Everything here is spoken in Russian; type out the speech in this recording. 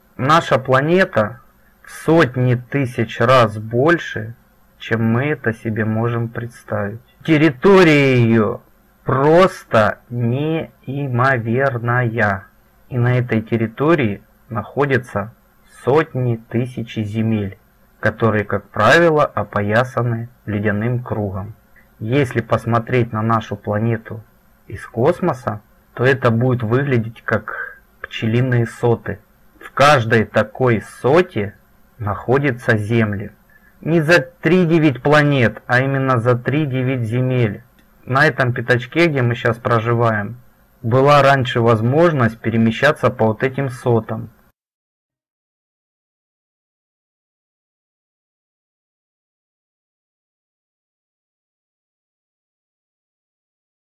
Наша планета в сотни тысяч раз больше, чем мы это себе можем представить. Территория ее просто неимоверная. И на этой территории находятся сотни тысяч земель, которые, как правило, опоясаны ледяным кругом. Если посмотреть на нашу планету из космоса, то это будет выглядеть как пчелиные соты. В каждой такой соте находятся земли. Не за 3-9 планет, а именно за 3-9 земель. На этом пятачке, где мы сейчас проживаем, была раньше возможность перемещаться по вот этим сотам.